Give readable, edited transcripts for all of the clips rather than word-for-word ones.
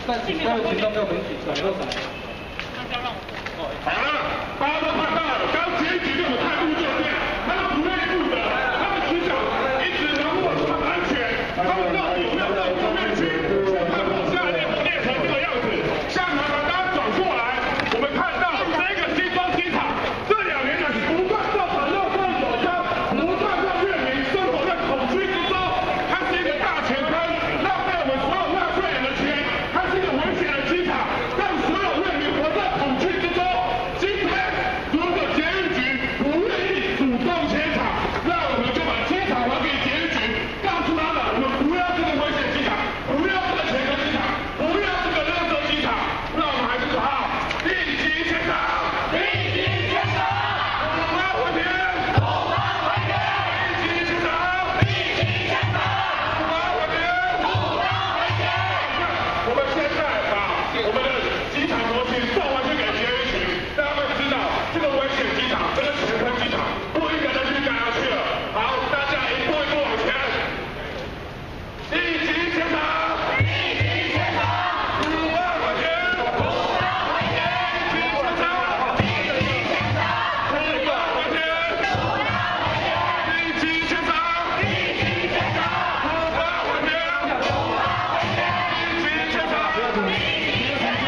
但请各位群众跟我们一起转右转。 好了，大家都看到了，刚捷运局这种态度就是这样，他们不愿意负责，他们只想一直能够安全，他们到底有没有到后面去？看到下列列成这个样子，下台刚刚转过来，我们看到这个新庄机场这2年来不断造成垃圾涌江，不断让市民生活在恐惧之中，它是一个大钱坑，浪费我们所有纳税人的钱，它是一个危险的机场，让所有市民活在恐惧之中。今天如果捷运局不愿意主动迁场，那我们就把机场还给捷运局，告诉他们我们不要这个危险机场，不要这个钱坑机场，不要这个垃圾机场，那我们还是好立即迁场，立即迁场，我们回填，我们回填，立即迁场，立即迁场，我们回填，我们回填。我们现在把我们的机场模型送回去给捷运局，让他们知道这个危险机场，这个钱坑机场不应该再去改下去了。好，大家一步一步往前，立即迁场，立即迁场，我们回填，我们回填，立即迁场，立即迁场，我们回填，我们回填，立即迁场，立即迁场，我们回填，我们回填，立即迁场，立即迁场。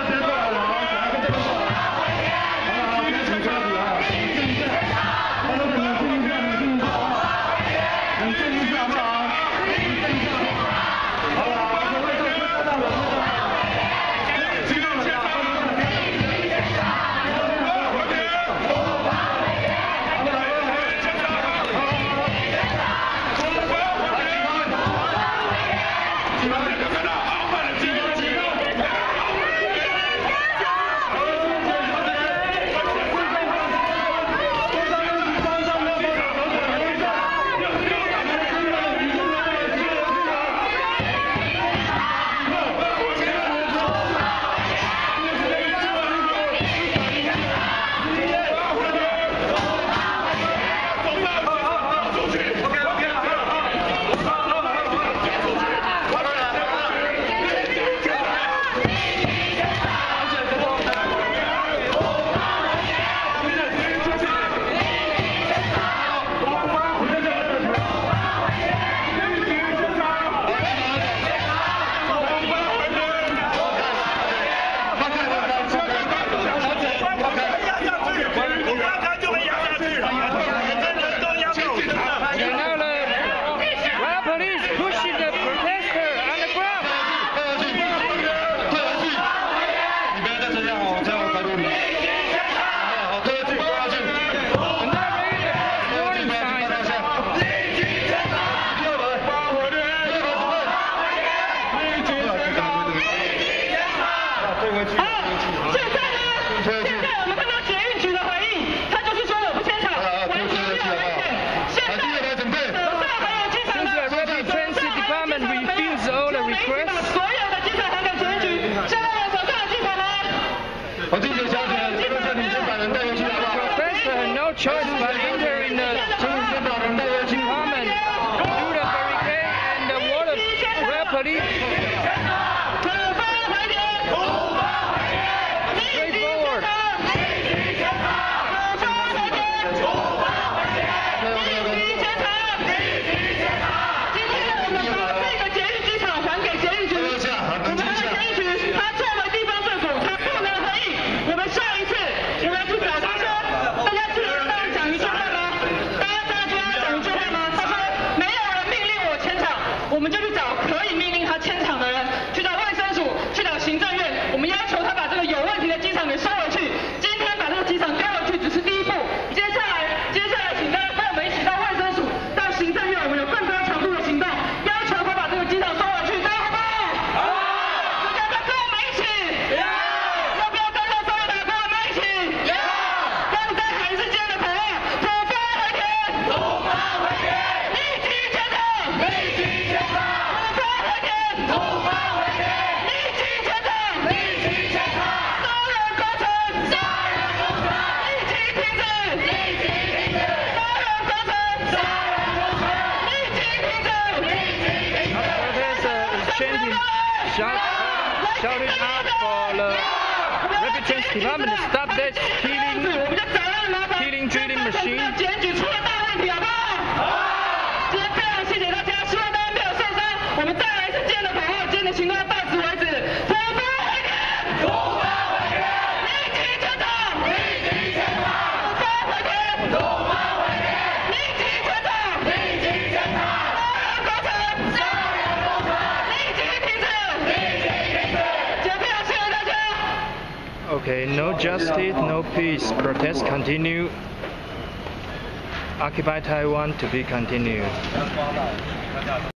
Choice by entering the department through the barricade and the water police. Straightforward. shouted out for the Ravaged department to stop that killing drilling machine. 检举出了大问题，好不好？今天非常谢谢大家，希望大家没有受伤。我们再来一次今天的口号，今天的行动要到此为止。土法回天，土法回天，立即检讨，立即检讨，土法回天，土法回天，立即检讨，立即检讨，烧窑工程，立即停止，立即停止。今天非常谢谢大家。 Okay, no justice, no peace. Protests continue. Occupy Taiwan to be continued.